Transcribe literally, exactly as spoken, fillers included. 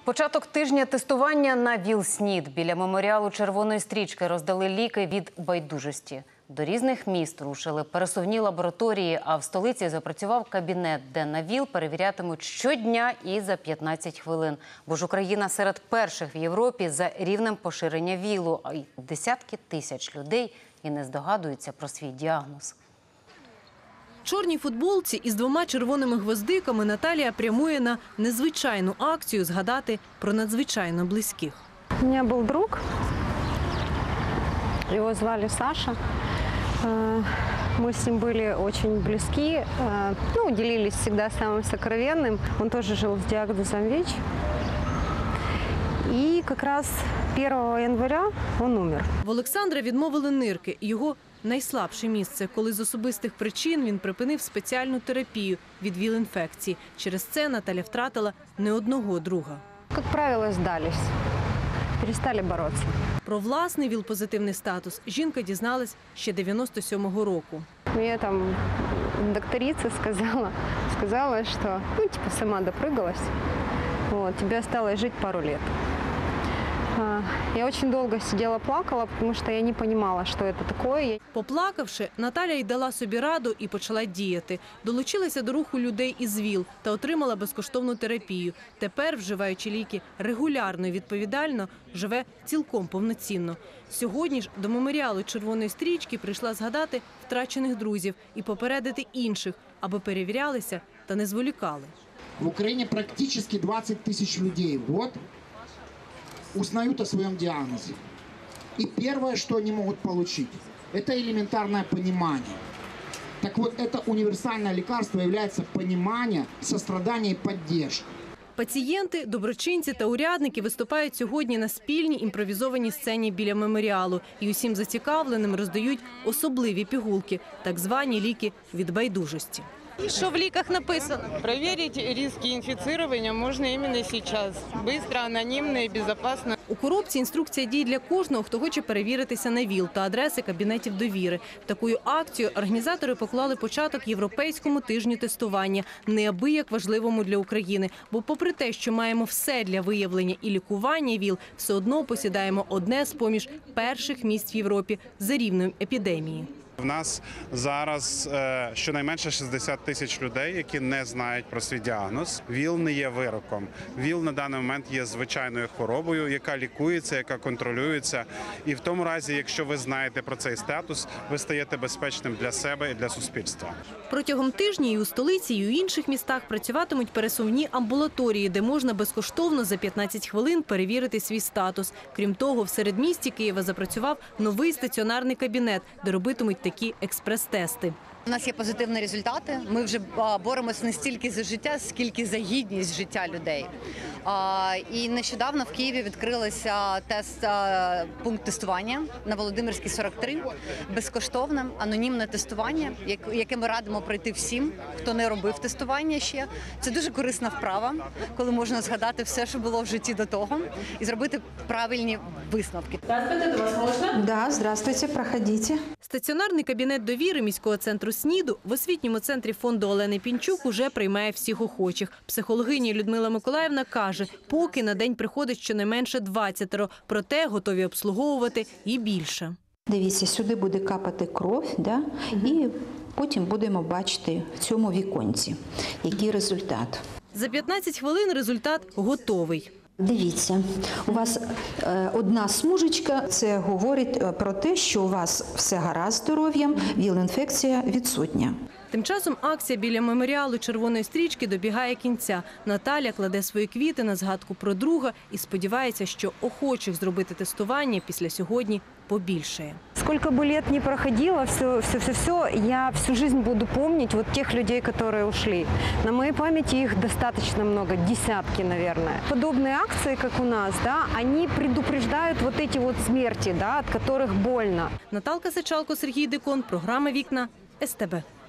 Початок тижня тестування на ВІЛ-СНІД. Біля меморіалу Червоної стрічки роздали ліки від байдужості. До різних міст рушили пересувні лабораторії, а в столиці запрацював кабінет, де на ВІЛ перевірятимуть щодня і за п'ятнадцять хвилин. Бо ж Україна серед перших в Європі за рівнем поширення ВІЛу, а й десятки тисяч людей і не здогадуються про свій діагноз. В чорній футболці із двома червоними гвоздиками Наталія прямує на незвичайну акцію згадати про надзвичайно близьких. У меня был друг, его звали Саша. Мы с ним были очень близки, ну, делились всегда самым сокровенным. Он тоже жил с диагнозом ВИЧ. И как раз первого января он умер. В Олександра відмовили нирки. Його найслабше місце, коли з особистих причин він припинив спеціальну терапію від ВІЛ-інфекції. Через це Наталя втратила не одного друга. Как правило, сдались, перестали бороться. Про власний ВІЛ-позитивний статус жінка дізналась ще дев'яносто сьомого року. Мне там докторица сказала, сказала, что ну, типа сама допрыгалась, вот, тебе осталось жить пару лет. Я очень долго сидела, плакала, потому что я не понимала, что это такое. Поплакавши, Наталя й дала собі раду і почала діяти. Долучилася до руху людей із ВІЛ та отримала безкоштовну терапію. Тепер, вживаючи ліки регулярно і відповідально, живе цілком повноцінно. Сьогодні ж до меморіалу Червоної стрічки прийшла згадати втрачених друзів і попередити інших, аби перевірялися та не зволікали. В Україні практично двадцять тисяч людей в год узнают о своем диагнозе. И первое, что они могут получить, это элементарное понимание. Так вот, это универсальное лекарство является понимание, сострадание и поддержка. Пацієнти, доброчинці та урядники виступають сьогодні на спільній імпровізованій сцені біля меморіалу. І усім зацікавленим роздають особливі пігулки, так звані ліки від байдужості. Що в ліках написано? Проверить риски инфицирования можно именно сейчас. Быстро, анонимно и безопасно. У коробці інструкція дій для кожного, хто хоче перевіритися на ВІЛ та адреси кабінетів довіри. Такою акцією організатори поклали початок Європейському тижню тестування, неабияк важливому для України. Бо попри те, що маємо все для виявлення і лікування ВІЛ, все одно посідаємо одне з поміж перших місць в Європі за рівнем епідемії. У нас зараз е, щонайменше шістдесят тисяч людей, які не знають про свій діагноз. ВІЛ не є вироком. ВІЛ на даний момент є звичайною хворобою, яка лікується, яка контролюється. І в тому разі, якщо ви знаєте про цей статус, ви стаєте безпечним для себе і для суспільства. Протягом тижня і у столиці, і у інших містах працюватимуть пересувні амбулаторії, де можна безкоштовно за п'ятнадцять хвилин перевірити свій статус. Крім того, в середмісті Києва запрацював новий стаціонарний кабінет, де робитимуть такі експрес-тести. У нас є позитивні результати. Ми вже боремося не стільки за життя, скільки за гідність життя людей. І нещодавно в Києві відкрилося тест, пункт тестування на Володимирській сорок три. Безкоштовне, анонімне тестування, яке ми радимо пройти всім, хто не робив тестування ще. Це дуже корисна вправа, коли можна згадати все, що було в житті до того, і зробити правильні висновки. Здравствуйте, до вас можна? Да, здравствуйте, проходите. Стаціонарний кабінет довіри міського центру СНІДу в освітньому центрі фонду Олени Пінчук уже приймає всіх охочих. Психологиня Людмила Миколаївна каже, поки на день приходить щонайменше двадцятеро, проте готові обслуговувати і більше. Дивіться, сюди буде капати кров, да? І потім будемо бачити в цьому віконці, який результат. За п'ятнадцять хвилин результат готовий. Дивіться, у вас е, одна смужечка, це говорить про те, що у вас все гаразд з здоров'ям, ВІЛ-інфекція відсутня. Тим часом акція біля меморіалу Червоної стрічки добігає кінця. Наталя кладе свої квіти на згадку про друга і сподівається, що охочих зробити тестування після сьогодні побільшає. Сколько бы лет не проходило, все, все, все, все, я всю жизнь буду помнить вот тех людей, которые ушли. На моей памяти их достаточно много, десятки, наверное. Подобные акции, как у нас, да, они предупреждают вот эти вот смерти, да, от которых больно. Наталка Сичалко, Сергій Дикон, програма «Вікна», ес те бе.